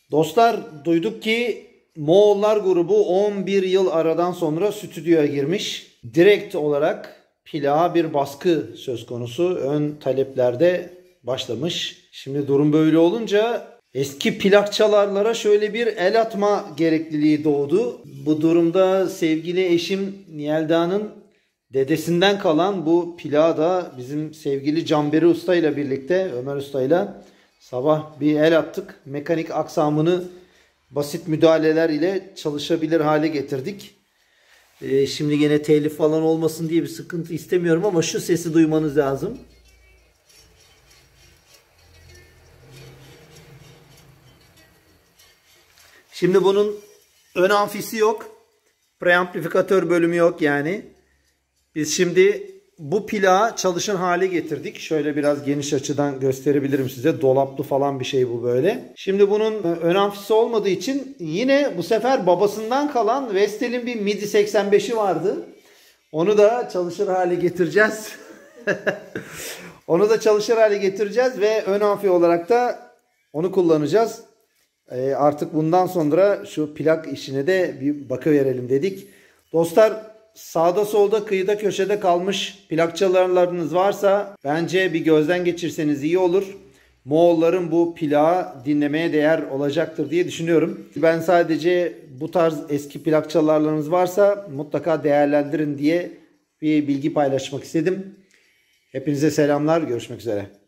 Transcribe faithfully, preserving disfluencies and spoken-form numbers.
Dostlar, duyduk ki Moğollar grubu on bir yıl aradan sonra stüdyoya girmiş. Direkt olarak plağa bir baskı söz konusu. Ön taleplerde başlamış. Şimdi durum böyle olunca eski plakçalarlara şöyle bir el atma gerekliliği doğdu. Bu durumda sevgili eşim Yelda'nın dedesinden kalan bu plağı da bizim sevgili Canberi Usta ile birlikte, Ömer Usta ile sabah bir el attık. Mekanik aksamını basit müdahaleler ile çalışabilir hale getirdik. Ee, şimdi gene telif falan olmasın diye bir sıkıntı istemiyorum ama şu sesi duymanız lazım. Şimdi bunun ön amfisi yok. Preamplifikatör bölümü yok yani. Biz şimdi bu plağı çalışır hale getirdik. Şöyle biraz geniş açıdan gösterebilirim size. Dolaplı falan bir şey bu böyle. Şimdi bunun ön amfisi olmadığı için yine bu sefer babasından kalan Vestel'in bir MIDI seksen beşi vardı. Onu da çalışır hale getireceğiz. Onu da çalışır hale getireceğiz ve ön amfi olarak da onu kullanacağız. E artık bundan sonra şu plak işine de bir bakıverelim dedik. Dostlar, sağda solda kıyıda köşede kalmış plakçalarınız varsa bence bir gözden geçirseniz iyi olur. Moğolların bu plağı dinlemeye değer olacaktır diye düşünüyorum. Ben sadece bu tarz eski plakçalarınız varsa mutlaka değerlendirin diye bir bilgi paylaşmak istedim. Hepinize selamlar. Görüşmek üzere.